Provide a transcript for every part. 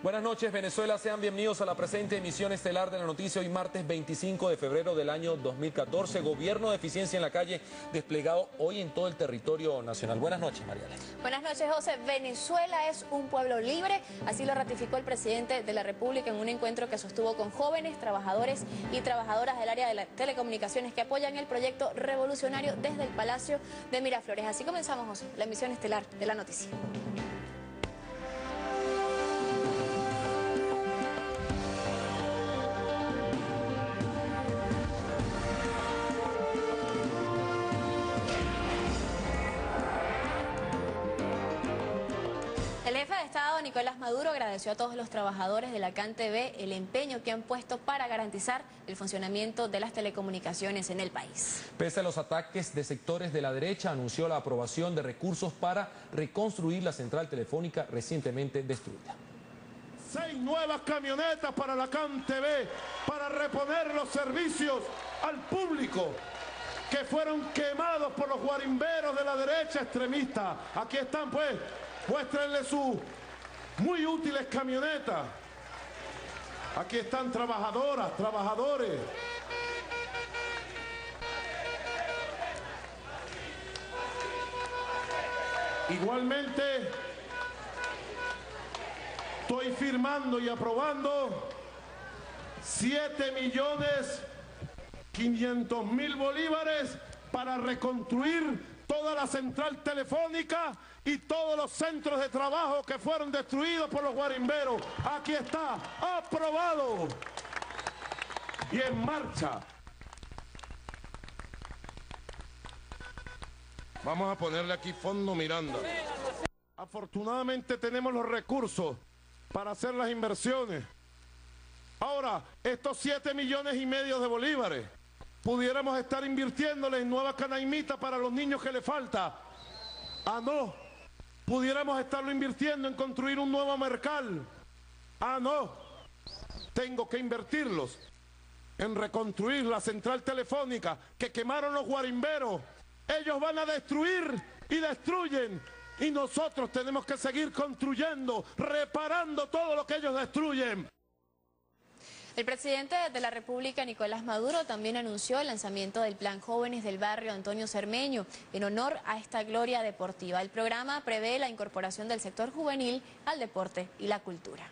Buenas noches, Venezuela. Sean bienvenidos a la presente emisión estelar de la noticia. Hoy martes 25 de febrero del año 2014. Gobierno de eficiencia en la calle desplegado hoy en todo el territorio nacional. Buenas noches, Mariela. Buenas noches, José. Venezuela es un pueblo libre. Así lo ratificó el presidente de la República en un encuentro que sostuvo con jóvenes, trabajadores y trabajadoras del área de las telecomunicaciones que apoyan el proyecto revolucionario desde el Palacio de Miraflores. Así comenzamos, José, la emisión estelar de la noticia. El jefe de Estado, Nicolás Maduro, agradeció a todos los trabajadores de la CanTV el empeño que han puesto para garantizar el funcionamiento de las telecomunicaciones en el país. Pese a los ataques de sectores de la derecha, anunció la aprobación de recursos para reconstruir la central telefónica recientemente destruida. 6 nuevas camionetas para la CanTV, para reponer los servicios al público que fueron quemados por los guarimberos de la derecha extremista. Aquí están, pues. Muéstrenle sus muy útiles camionetas. Aquí están trabajadoras, trabajadores. Igualmente, estoy firmando y aprobando 7.500.000 bolívares para reconstruir toda la central telefónica y todos los centros de trabajo que fueron destruidos por los guarimberos. Aquí está, aprobado y en marcha. Vamos a ponerle aquí Fondo Miranda. Afortunadamente tenemos los recursos para hacer las inversiones. Ahora, estos 7,5 millones de bolívares pudiéramos estar invirtiéndole en nuevas canaimitas para los niños que le falta. Ah, no. Pudiéramos estarlo invirtiendo en construir un nuevo mercal. Ah, no. Tengo que invertirlos en reconstruir la central telefónica que quemaron los guarimberos. Ellos van a destruir y destruyen. Y nosotros tenemos que seguir construyendo, reparando todo lo que ellos destruyen. El presidente de la República, Nicolás Maduro, también anunció el lanzamiento del Plan Jóvenes del Barrio Antonio Cermeño en honor a esta gloria deportiva. El programa prevé la incorporación del sector juvenil al deporte y la cultura.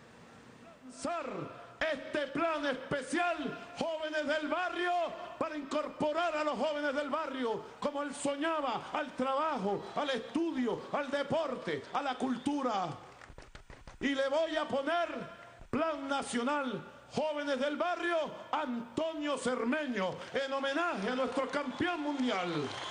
Este plan especial, Jóvenes del Barrio, para incorporar a los jóvenes del barrio, como él soñaba, al trabajo, al estudio, al deporte, a la cultura. Y le voy a poner Plan Nacional Jóvenes del Barrio Antonio Cermeño, en homenaje a nuestro campeón mundial.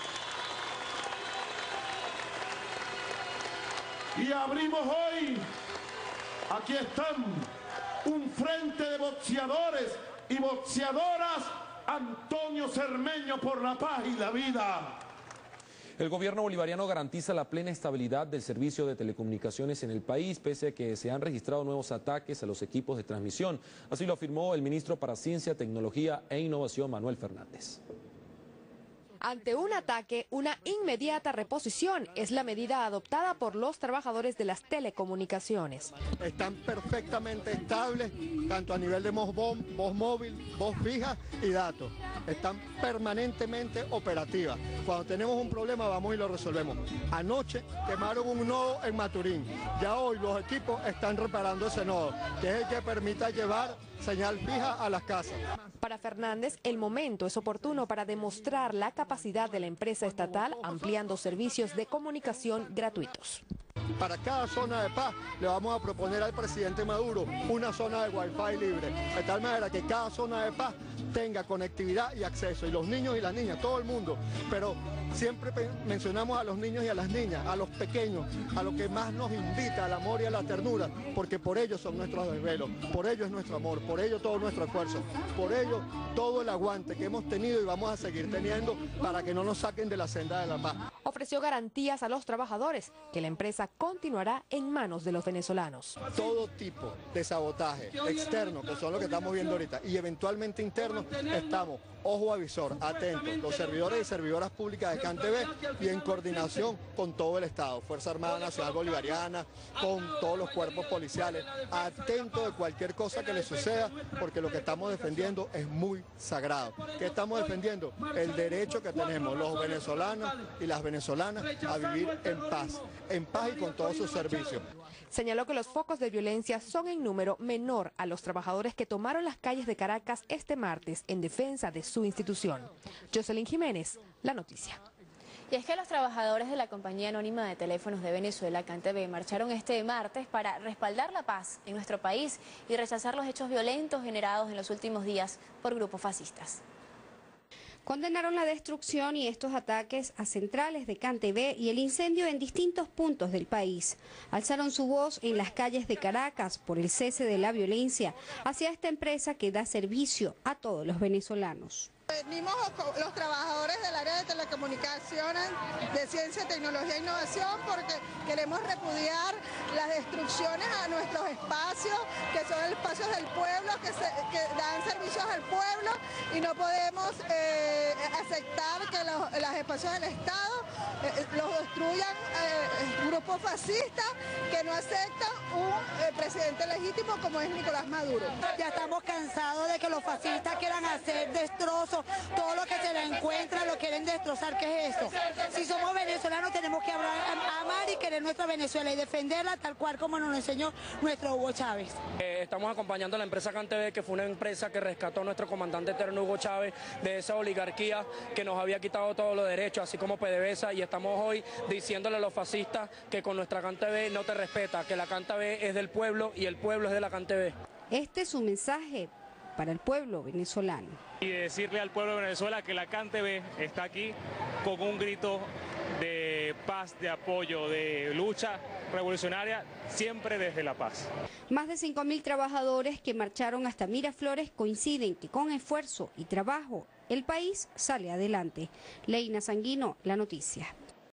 Y abrimos hoy, aquí están, un frente de boxeadores y boxeadoras Antonio Cermeño por la paz y la vida. El gobierno bolivariano garantiza la plena estabilidad del servicio de telecomunicaciones en el país, pese a que se han registrado nuevos ataques a los equipos de transmisión. Así lo afirmó el ministro para Ciencia, Tecnología e Innovación, Manuel Fernández. Ante un ataque, una inmediata reposición es la medida adoptada por los trabajadores de las telecomunicaciones. Están perfectamente estables, tanto a nivel de voz móvil, voz fija y datos. Están permanentemente operativas. Cuando tenemos un problema vamos y lo resolvemos. Anoche quemaron un nodo en Maturín. Ya hoy los equipos están reparando ese nodo, que es el que permita llevar señal fija a las casas. Para Fernández, el momento es oportuno para demostrar la capacidad de la empresa estatal ampliando servicios de comunicación gratuitos. Para cada zona de paz le vamos a proponer al presidente Maduro una zona de Wi-Fi libre, de tal manera que cada zona de paz tenga conectividad y acceso, y los niños y las niñas, todo el mundo, pero siempre mencionamos a los niños y a las niñas, a los pequeños, a lo que más nos invita al amor y a la ternura, porque por ellos son nuestros desvelos, por ellos es nuestro amor, por ello todo nuestro esfuerzo, por ello todo el aguante que hemos tenido y vamos a seguir teniendo para que no nos saquen de la senda de la paz. Ofreció garantías a los trabajadores que la empresa continuará en manos de los venezolanos. Todo tipo de sabotaje externo, que son lo que estamos viendo ahorita, y eventualmente interno, venezolanos, estamos ojo avisor, atentos, los servidores y servidoras públicas de CanTV y en coordinación con todo el Estado, Fuerza Armada Nacional Bolivariana, con todos los cuerpos policiales, atentos de cualquier cosa que les suceda, porque lo que estamos defendiendo es muy sagrado. ¿Qué estamos defendiendo? El derecho que tenemos los venezolanos y las venezolanas a vivir en paz y con todos sus servicios. Señaló que los focos de violencia son en número menor a los trabajadores que tomaron las calles de Caracas este martes en defensa de su institución. Jocelyn Jiménez, La Noticia. Y es que los trabajadores de la Compañía Anónima de Teléfonos de Venezuela, CanTV, marcharon este martes para respaldar la paz en nuestro país y rechazar los hechos violentos generados en los últimos días por grupos fascistas. Condenaron la destrucción y estos ataques a centrales de CanTV y el incendio en distintos puntos del país. Alzaron su voz en las calles de Caracas por el cese de la violencia hacia esta empresa que da servicio a todos los venezolanos. Venimos los trabajadores del área de telecomunicaciones, de ciencia, tecnología e innovación, porque queremos repudiar las destrucciones a nuestros espacios, que son espacios del pueblo, que dan servicios al pueblo, y no podemos aceptar que los espacios del Estado los destruyan grupos fascistas que no aceptan un presidente legítimo como es Nicolás Maduro. Ya estamos cansados de que los fascistas quieran hacer destrozos, todo lo que se le encuentra lo quieren destrozar. ¿Qué es eso? Si somos venezolanos tenemos que amar y querer nuestra Venezuela y defenderla tal cual como nos lo enseñó nuestro Hugo Chávez. Estamos acompañando a la empresa CanTV, que fue una empresa que rescató a nuestro comandante eterno Hugo Chávez de esa oligarquía que nos había quitado todos los derechos, así como PDVSA, y estamos hoy diciéndole a los fascistas que con nuestra CanTV no te respeta, que la CanTV es del pueblo y el pueblo es de la CanTV. Este es un mensaje para el pueblo venezolano. Y decirle al pueblo de Venezuela que la CanTV está aquí con un grito de paz, de apoyo, de lucha revolucionaria, siempre desde la paz. Más de 5.000 trabajadores que marcharon hasta Miraflores coinciden que con esfuerzo y trabajo el país sale adelante. Leina Sanguino, La Noticia.